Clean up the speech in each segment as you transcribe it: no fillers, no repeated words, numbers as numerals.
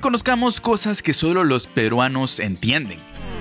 conozcamos cosas que solo los peruanos entienden.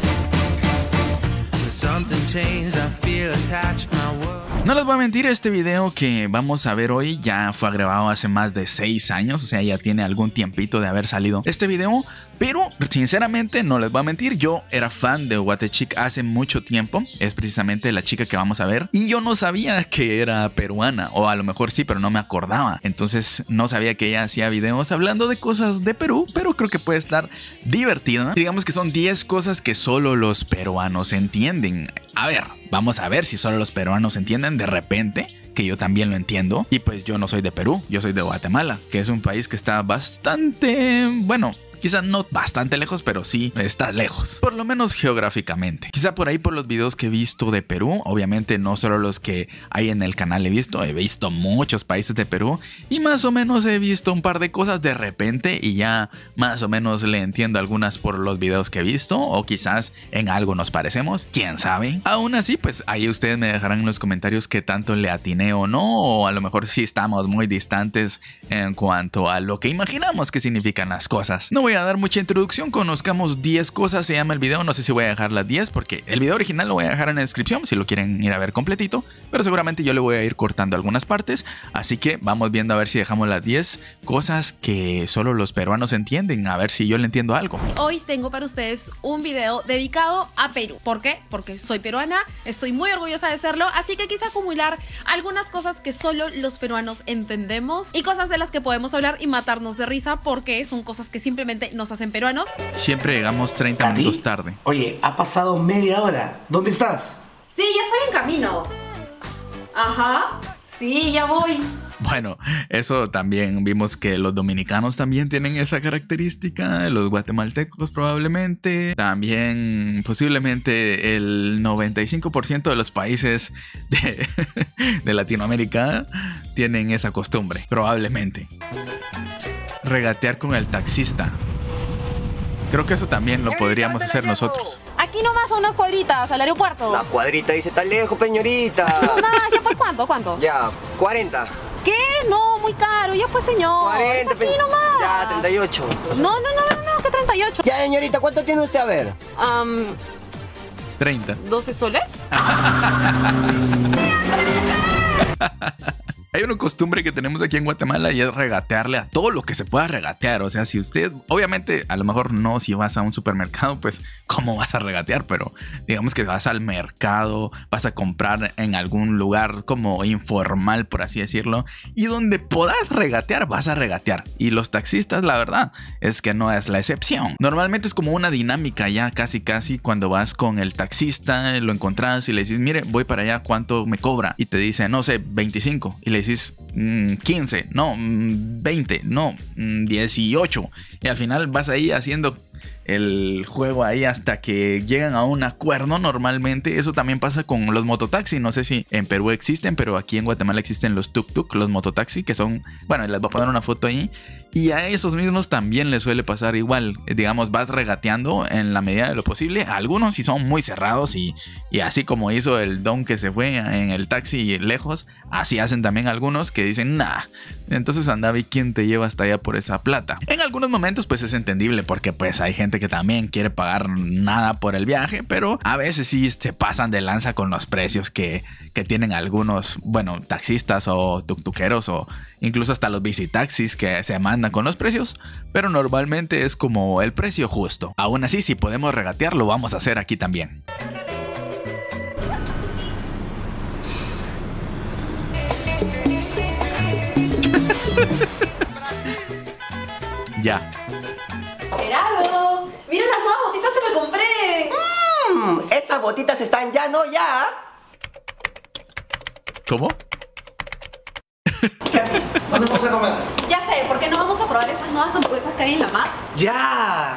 No les voy a mentir, este video que vamos a ver hoy ya fue grabado hace más de 6 años, o sea, ya tiene algún tiempito de haber salido este video, pero sinceramente no les voy a mentir, yo era fan de Guatechic hace mucho tiempo, es precisamente la chica que vamos a ver, y yo no sabía que era peruana, o a lo mejor sí, pero no me acordaba, entonces no sabía que ella hacía videos hablando de cosas de Perú, pero creo que puede estar divertida. Digamos que son 10 cosas que solo los peruanos entienden. A ver, vamos a ver si solo los peruanos entienden de repente, que yo también lo entiendo. Y pues yo no soy de Perú, yo soy de Guatemala, que es un país que está bastante, bueno, quizá no bastante lejos, pero sí está lejos, por lo menos geográficamente. Quizá por ahí por los videos que he visto de Perú, obviamente no solo los que hay en el canal he visto muchos países de Perú y más o menos he visto un par de cosas de repente y ya más o menos le entiendo algunas por los videos que he visto o quizás en algo nos parecemos, quién sabe. Aún así, pues ahí ustedes me dejarán en los comentarios qué tanto le atiné o no, o a lo mejor sí estamos muy distantes en cuanto a lo que imaginamos que significan las cosas. No voy a dar mucha introducción, conozcamos 10 cosas, se llama el video, no sé si voy a dejar las 10 porque el video original lo voy a dejar en la descripción si lo quieren ir a ver completito, pero seguramente yo le voy a ir cortando algunas partes, así que vamos viendo a ver si dejamos las 10 cosas que solo los peruanos entienden, a ver si yo le entiendo algo. Hoy tengo para ustedes un video dedicado a Perú. ¿Por qué? Porque soy peruana, estoy muy orgullosa de serlo, así que quise acumular algunas cosas que solo los peruanos entendemos y cosas de las que podemos hablar y matarnos de risa porque son cosas que simplemente nos hacen peruanos. Siempre llegamos 30 minutos tarde. Oye, ha pasado media hora. ¿Dónde estás? Sí, ya estoy en camino. Ajá, sí, ya voy. Bueno, eso también vimos que los dominicanos también tienen esa característica, los guatemaltecos probablemente, también posiblemente el 95% de los países de Latinoamérica tienen esa costumbre, probablemente. Regatear con el taxista. Creo que eso también lo podríamos hacer nosotros. Aquí nomás a unas cuadritas, al aeropuerto. La cuadrita dice tan lejos, peñorita. No más, ¿ya pues cuánto? ¿Cuánto? Ya, 40. ¿Qué? No, muy caro, ya pues señor. 40, aquí nomás. Ya, 38. No, ¿qué 38? Ya, señorita, ¿cuánto tiene usted a ver? 30. ¿12 soles? Hay una costumbre que tenemos aquí en Guatemala y es regatearle a todo lo que se pueda regatear. O sea, si usted, obviamente, a lo mejor no, si vas a un supermercado, pues, ¿cómo vas a regatear? Pero digamos que vas al mercado, vas a comprar en algún lugar como informal, por así decirlo, y donde puedas regatear, vas a regatear. Y los taxistas, la verdad, es que no es la excepción. Normalmente es como una dinámica ya casi cuando vas con el taxista, lo encontrás y le dices, mire, voy para allá, ¿cuánto me cobra? Y te dice, no sé, 25. Y le decís 15, no, 20, no, 18. Y al final vas ahí haciendo el juego ahí hasta que llegan a un acuerdo. Normalmente eso también pasa con los mototaxis. No sé si en Perú existen, pero aquí en Guatemala existen los tuk-tuk, los mototaxis, que son, bueno, les voy a poner una foto ahí. Y a esos mismos también les suele pasar igual. Digamos, vas regateando en la medida de lo posible. Algunos sí son muy cerrados y así como hizo el don que se fue en el taxi lejos, así hacen también algunos que dicen, nah, entonces anda, ¿y quién te lleva hasta allá por esa plata? En algunos momentos pues es entendible porque pues hay gente que también quiere pagar nada por el viaje, pero a veces sí se pasan de lanza con los precios que tienen algunos, bueno, taxistas o tuktukeros o incluso hasta los bicitaxis que se mandan con los precios, pero normalmente es como el precio justo. Aún así, si podemos regatear, lo vamos a hacer aquí también. Ya. Gerardo, mira las nuevas botitas que me compré. Esas botitas están ya, ¿no? Ya. ¿Cómo? ¿Dónde vamos a comer? Ya sé, ¿por qué no vamos a probar esas nuevas hamburguesas que hay en la mar? ¡Ya!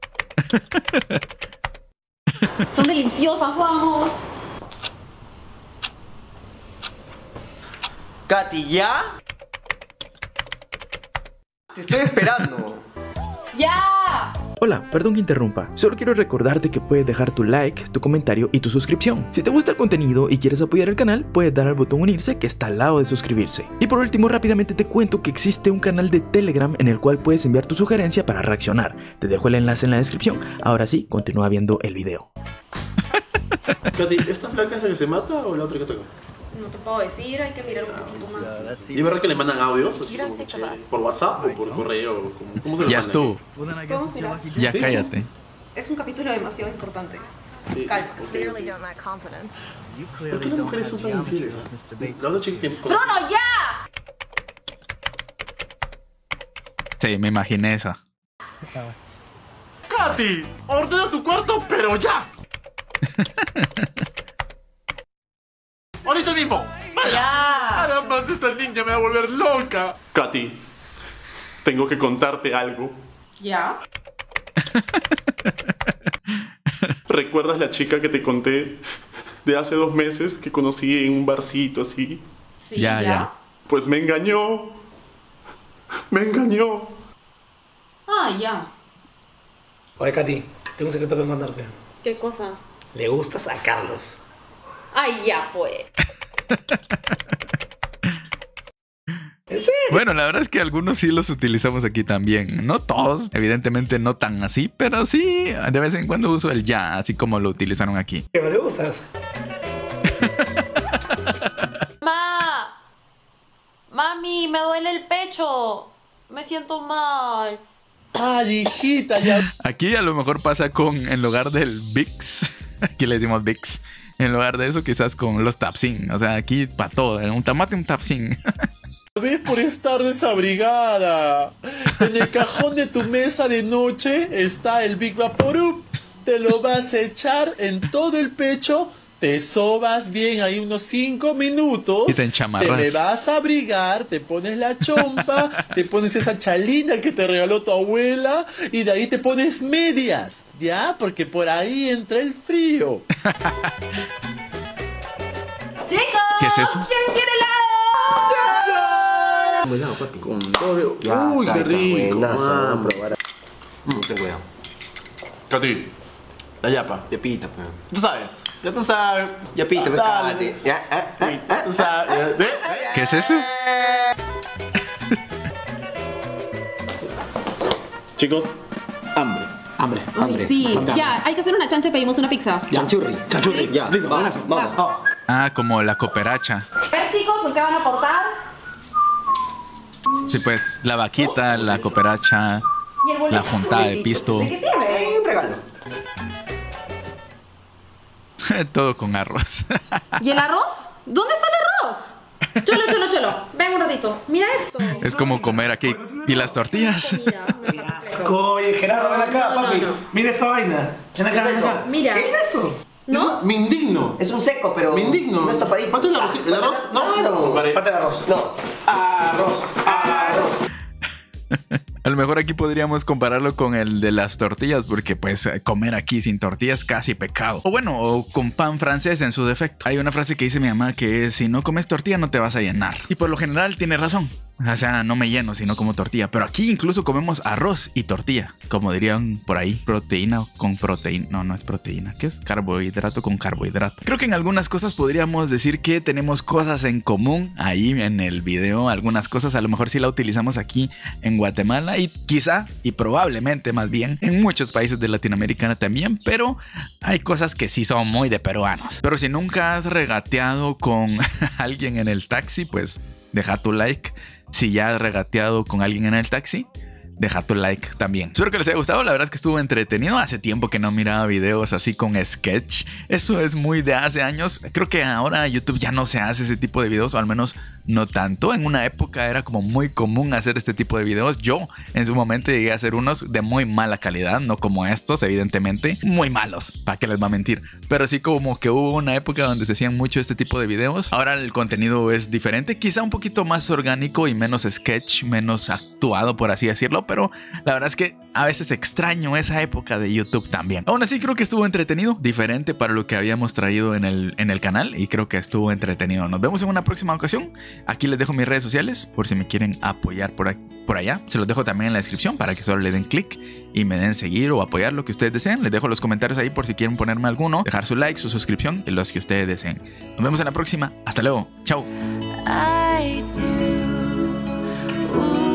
Son deliciosas, vamos. Katy, ¿ya? Te estoy esperando. ¡Ya! Hola Hola, perdón que interrumpa, solo quiero recordarte que puedes dejar tu like, tu comentario y tu suscripción. Si te gusta el contenido y quieres apoyar el canal, puedes dar al botón unirse que está al lado de suscribirse. Y por último, rápidamente te cuento que existe un canal de Telegram en el cual puedes enviar tu sugerencia para reaccionar. Te dejo el enlace en la descripción. Ahora sí, continúa viendo el video. Katy, ¿esta flaca es la que se mata o la otra que toca? No te puedo decir, hay que mirar un poquito más. ¿Y es verdad que le mandan audios? Así como ¿por WhatsApp o por correo? ¿Cómo se lo Ya mandan? estuvo. Podemos mirar. Ya Sí, cállate. Es un capítulo demasiado importante. Sí. Calma. ¿Por qué las mujeres son tan infieles? La otra chica que... ¡Bruno, ya! Sí, me imaginé esa. ¡Katy! ¡Ordena tu cuarto, pero ya! ¡Ahorita mismo! ¡Vaya! Ya. ¡Además, esta niña me va a volver loca! Katy, tengo que contarte algo. ¿Ya? ¿Recuerdas la chica que te conté de hace 2 meses que conocí en un barcito así? Sí, Ya. Pues me engañó. Me engañó. Ah, ya. Oye, Katy, tengo un secreto que contarte. ¿Qué cosa? Le gustas a Carlos. Ay, ya, pues. ¿En serio? Bueno, la verdad es que algunos sí los utilizamos aquí también. No todos, evidentemente no tan así, pero sí, de vez en cuando uso el ya, así como lo utilizaron aquí. ¿Que no le gustas? Mami, me duele el pecho. Me siento mal. Ay, hijita, ya. Aquí a lo mejor pasa con, en lugar del Vicks, aquí le decimos Vicks, en lugar de eso quizás con los Tapsin. O sea, aquí para todo, un tomate, un Tapsin. Ves por estar desabrigada. En el cajón de tu mesa de noche está el Big Vaporub. Te lo vas a echar en todo el pecho. Te sobas bien ahí unos 5 minutos. Y te enchamarras. Te le vas a abrigar, te pones la chompa, te pones esa chalina que te regaló tu abuela y de ahí te pones medias, ¿ya? Porque por ahí entra el frío. ¡Chicos! ¿Qué es eso? ¿Quién quiere helado? Cuidado, papi, con todo. Uy, qué rico. Buenazo, Mamá. probar. Ten cuidado. Katy, la yapa. Yapita, pues. Tú sabes, ya tú sabes. Yapita, pues, Dale. Katy. Ya, Sí, tú sabes. ¿Sí? ¿Qué es eso? Chicos, hambre. Hambre, Ay, hambre. sí, Bastante hambre. ya, hay que hacer una chancha y pedimos una pizza. Chanchurri. Chanchurri. Ya, Listo, vamos, buenazo. vamos. Vamos. Ah, como la cooperacha. A ver, chicos, ¿con qué van a aportar? Sí, pues, la vaquita, la cooperacha, Y el bolito. la juntada de pisto, ¿De qué sirve? Un regalo. todo con arroz. ¿Y el arroz? ¿Dónde está el arroz? Cholo, cholo, cholo. Ven un ratito. Mira esto. Es como comer aquí. ¿Y las tortillas? Mira, no está perfecto. Oye, Gerardo, ven acá, No, no, papi. no. Mira esta vaina. Ven acá, ven acá. Mira. ¿Qué es esto? ¿No? Me indigno. Es un seco, pero. Me indigno. No está fadito. ¿Cuánto es el arroz? ¿El arroz? No, Claro. compadre. Falta el arroz. No. Arroz. Arroz. A lo mejor aquí podríamos compararlo con el de las tortillas, porque pues comer aquí sin tortillas casi pecado. O bueno, o con pan francés en su defecto. Hay una frase que dice mi mamá que es: si no comes tortilla no te vas a llenar. Y por lo general tiene razón. O sea, no me lleno si no como tortilla. Pero aquí incluso comemos arroz y tortilla. Como dirían por ahí, proteína con proteína. No, no es proteína. ¿Qué es? Carbohidrato con carbohidrato. Creo que en algunas cosas podríamos decir que tenemos cosas en común ahí en el video. Algunas cosas a lo mejor sí la utilizamos aquí en Guatemala y quizá, y probablemente más bien, en muchos países de Latinoamérica también. Pero hay cosas que sí son muy de peruanos. Pero si nunca has regateado con alguien en el taxi, pues deja tu like. Si ya has regateado con alguien en el taxi, deja tu like también. Espero que les haya gustado, la verdad es que estuvo entretenido. Hace tiempo que no miraba videos así con sketch. Eso es muy de hace años. Creo que ahora YouTube ya no se hace ese tipo de videos, o al menos no tanto. En una época era como muy común hacer este tipo de videos. Yo en su momento llegué a hacer unos de muy mala calidad, no como estos, evidentemente. Muy malos, ¿para qué les va a mentir? Pero sí como que hubo una época donde se hacían mucho este tipo de videos. Ahora el contenido es diferente, quizá un poquito más orgánico y menos sketch, menos actuado, por así decirlo. Pero la verdad es que a veces extraño esa época de YouTube también. Aún así creo que estuvo entretenido, diferente para lo que habíamos traído en el canal, y creo que estuvo entretenido. Nos vemos en una próxima ocasión Aquí les dejo mis redes sociales por si me quieren apoyar por allá. Se los dejo también en la descripción para que solo le den clic y me den seguir o apoyar lo que ustedes deseen. Les dejo los comentarios ahí por si quieren ponerme alguno, dejar su like, su suscripción y los que ustedes deseen. Nos vemos en la próxima. Hasta luego. Chao. I do. Ooh.